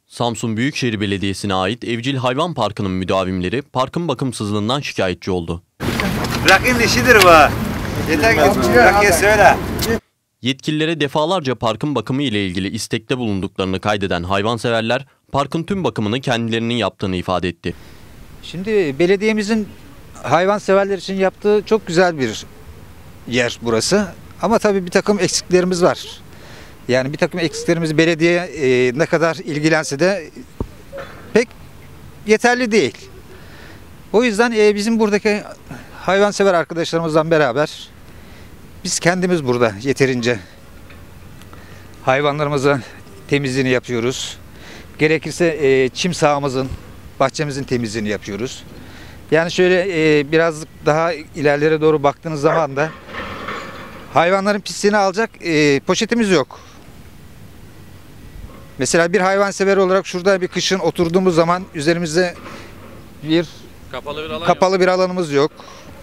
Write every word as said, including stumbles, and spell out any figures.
Samsun Büyükşehir Belediyesi'ne ait Evcil Hayvan Parkı'nın müdavimleri parkın bakımsızlığından şikayetçi oldu. Bırakın işidir bu. Yeter ki bırakın söyle. Yetkililere defalarca parkın bakımı ile ilgili istekte bulunduklarını kaydeden hayvanseverler parkın tüm bakımını kendilerinin yaptığını ifade etti. Şimdi belediyemizin hayvanseverler için yaptığı çok güzel bir yer burası. Ama tabii bir takım eksiklerimiz var. Yani bir takım eksiklerimiz belediye e, ne kadar ilgilense de pek yeterli değil. O yüzden e, bizim buradaki hayvansever arkadaşlarımızla beraber biz kendimiz burada yeterince hayvanlarımızın temizliğini yapıyoruz. Gerekirse e, çim sahamızın, bahçemizin temizliğini yapıyoruz. Yani şöyle e, biraz daha ilerlere doğru baktığınız zaman da hayvanların pisliğini alacak e, poşetimiz yok. Mesela bir hayvansever olarak şurada bir kışın oturduğumuz zaman üzerimizde bir Kapalı bir alan kapalı yok. bir alanımız yok.